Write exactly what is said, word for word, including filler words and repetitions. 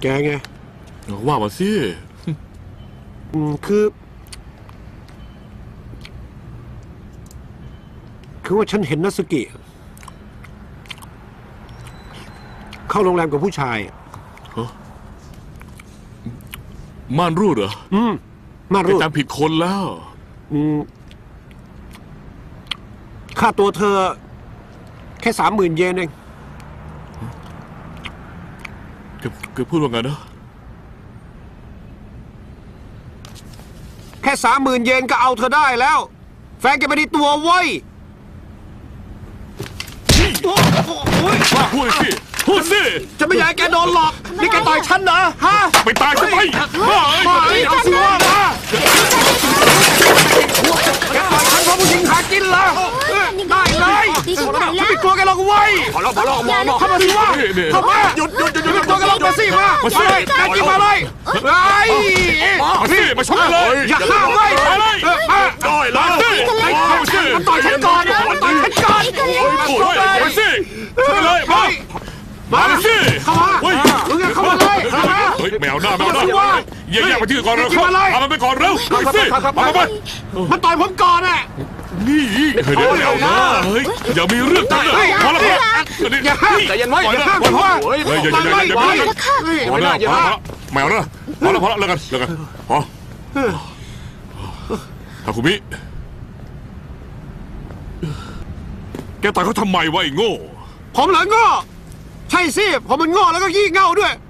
แกไงว่ามาสิอืมคือคือว่าฉันเห็นนัสกิเข้าโรงแรมกับผู้ชายฮะม่านรูดเหรออืมม่านรูดจำผิดคนแล้วอืมค่าตัวเธอแค่สามหมื่นเยนเองแกแกพูดว่าไงนะแค่สามหมื่นเยนก็เอาเธอได้แล้วแฟนแกไม่ได้ตัวเว้ยพูดสิพูดสิจะไม่อยากให้แกโดนหลอกนี่แกต่อยฉันเหรอฮะไปตายทำไมมาเอาสิว่ามาแกต่อยฉันเพราะผู้หญิงหากินเหรอได้เลยฉันไม่กลัวแกหรอกเว้ยพอแล้วพอแล้วมองมองเข้ามาสิว่าเข้ามาหยุดหยุดหยุดหยุดตัวแกลงมาสิมามาเลยแกกินมาเลยไอ้มาสิมาชกเลยอย่าข้ามเลยมาเลยได้เลยมาสิมันต่อยฉันก่อนนะมันต่อยฉันก่อนโอ้ยมาสิเลยมามาสิเข้ามาเฮ้ยเข้ามาเลยเข้ามาเฮ้ยแมวหน้าแมวหน้าแยกไปที่ก่อนเร็วเข้าเอามันไปก่อนเร็วไปสิมาไปมันต่อยผมก่อนอ่ะนี่เฮ้ยเดี๋ยวเดี๋ยวนะเฮ้ยอย่ามีเรื่องกันเลยพอแล้วอย่าห้ามใจเย็นไว้อย่าห้ามผมว่าเฮ้ยอย่าอย่าอย่าอย่าพอแล้วพอแล้วแมวนะพอแล้วพอแล้วเลิกกันเลิกกันพอทาคุมิแกต่อยเขาทำไมวะไอ้โง่ผมเหรอโง่ใช่สิผมมันโง่แล้วก็ขี้เง่าด้วย